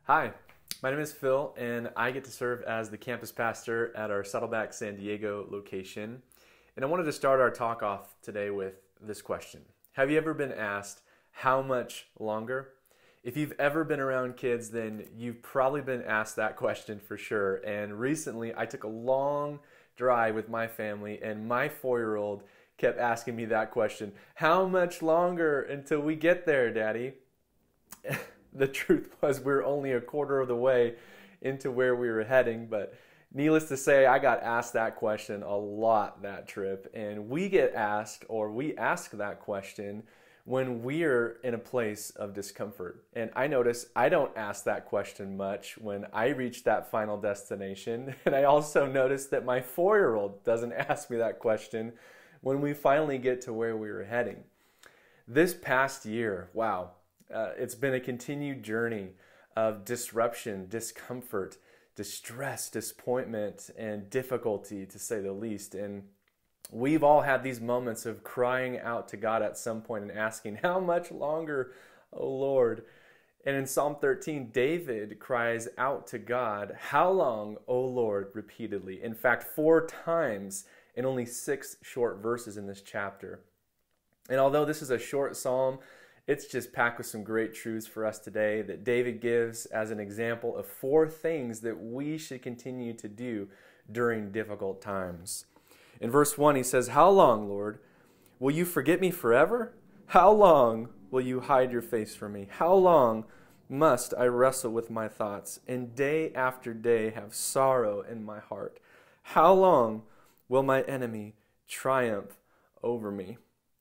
Hi, my name is Phil, and I get to serve as the campus pastor at our Saddleback San Diego location. And I wanted to start our talk off today with this question. Have you ever been asked, how much longer? If you've ever been around kids, then you've probably been asked that question for sure. And recently, I took a long drive with my family, and my 4-year-old kept asking me that question, how much longer until we get there, Daddy? The truth was we were only a quarter of the way into where we were heading, but needless to say, I got asked that question a lot that trip. And we get asked, or we ask that question when we're in a place of discomfort. And I notice I don't ask that question much when I reach that final destination. And I also notice that my 4-year-old doesn't ask me that question when we finally get to where we were heading. This past year, wow. It's been a continued journey of disruption, discomfort, distress, disappointment, and difficulty, to say the least. And we've all had these moments of crying out to God at some point and asking, how much longer, O Lord? And in Psalm 13, David cries out to God, how long, O Lord, repeatedly. In fact, 4 times in only 6 short verses in this chapter. And although this is a short psalm, it's just packed with some great truths for us today that David gives as an example of 4 things that we should continue to do during difficult times. In verse 1, he says, how long, Lord, will you forget me forever? How long will you hide your face from me? How long must I wrestle with my thoughts and day after day have sorrow in my heart? How long will my enemy triumph over me?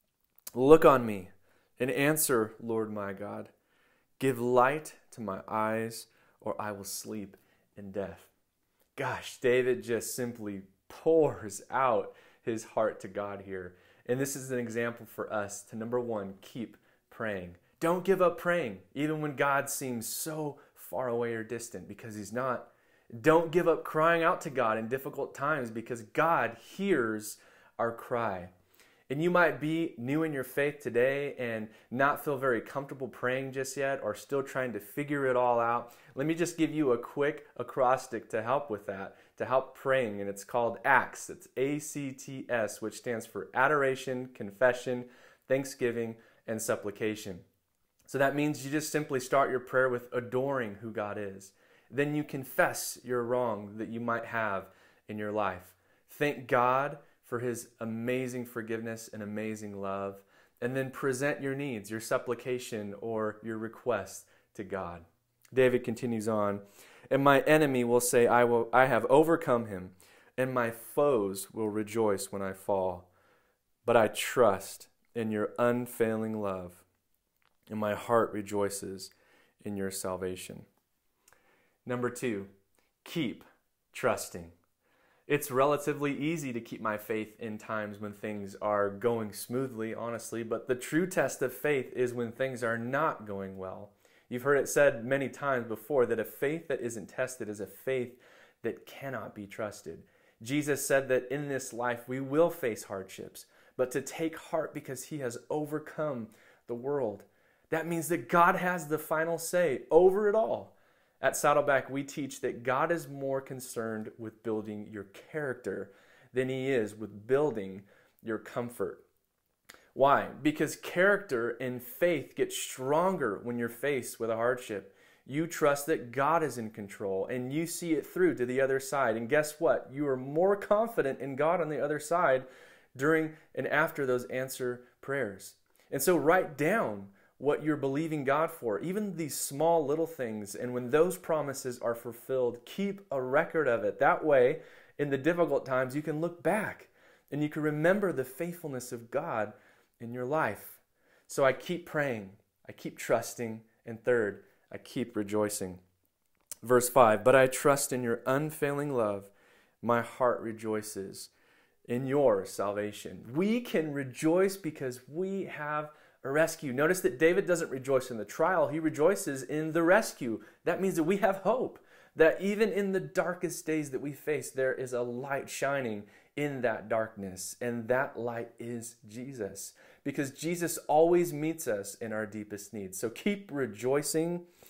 Look on me and answer, Lord my God. Give light to my eyes, or I will sleep in death. Gosh, David just simply pours out his heart to God here. And this is an example for us to, number 1, keep praying. Don't give up praying, even when God seems so far away or distant, because he's not. Don't give up crying out to God in difficult times, because God hears our cry. And you might be new in your faith today and not feel very comfortable praying just yet, or still trying to figure it all out. Let me just give you a quick acrostic to help with that, to help praying, and it's called ACTS. It's ACTS, which stands for Adoration, Confession, Thanksgiving, and Supplication. So that means you just simply start your prayer with adoring who God is. Then you confess your wrong that you might have in your life. Thank God for his amazing forgiveness and amazing love, and then present your needs, your supplication, or your request to God. David continues on, and my enemy will say, I have overcome him, and my foes will rejoice when I fall. But I trust in your unfailing love, and my heart rejoices in your salvation. Number 2, keep trusting. It's relatively easy to keep my faith in times when things are going smoothly, honestly, but the true test of faith is when things are not going well. You've heard it said many times before that a faith that isn't tested is a faith that cannot be trusted. Jesus said that in this life we will face hardships, but to take heart because he has overcome the world. That means that God has the final say over it all. At Saddleback, we teach that God is more concerned with building your character than he is with building your comfort. Why? Because character and faith get stronger when you're faced with a hardship. You trust that God is in control and you see it through to the other side. And guess what? You are more confident in God on the other side during and after those answer prayers. And so write down what you're believing God for, even these small little things. And when those promises are fulfilled, keep a record of it. That way, in the difficult times, you can look back and you can remember the faithfulness of God in your life. So I keep praying, I keep trusting, and third, I keep rejoicing. Verse 5, but I trust in your unfailing love. My heart rejoices in your salvation. We can rejoice because we have a rescue. Notice that David doesn't rejoice in the trial. He rejoices in the rescue. That means that we have hope. That even in the darkest days that we face, there is a light shining in that darkness. And that light is Jesus. Because Jesus always meets us in our deepest needs. So keep rejoicing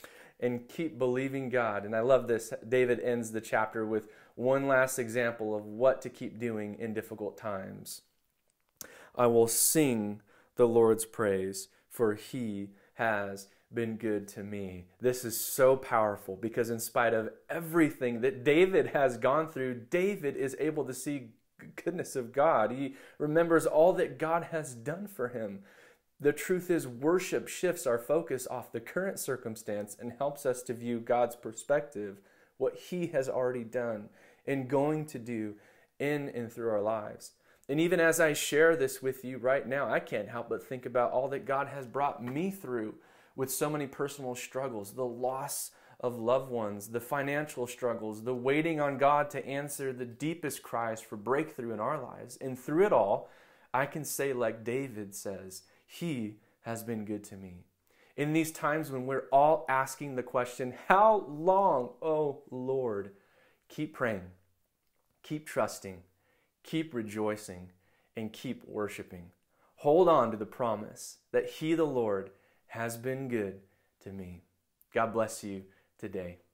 and keep believing God. And I love this. David ends the chapter with one last example of what to keep doing in difficult times. I will sing the Lord's praise, for he has been good to me. This is so powerful because in spite of everything that David has gone through, David is able to see the goodness of God. He remembers all that God has done for him. The truth is, worship shifts our focus off the current circumstance and helps us to view God's perspective, what he has already done and going to do in and through our lives. And even as I share this with you right now, I can't help but think about all that God has brought me through with so many personal struggles, the loss of loved ones, the financial struggles, the waiting on God to answer the deepest cries for breakthrough in our lives. And through it all, I can say like David says, he has been good to me. In these times when we're all asking the question, how long, oh Lord? Keep praying, keep trusting, keep rejoicing, and keep worshiping. Hold on to the promise that he, the Lord, has been good to me. God bless you today.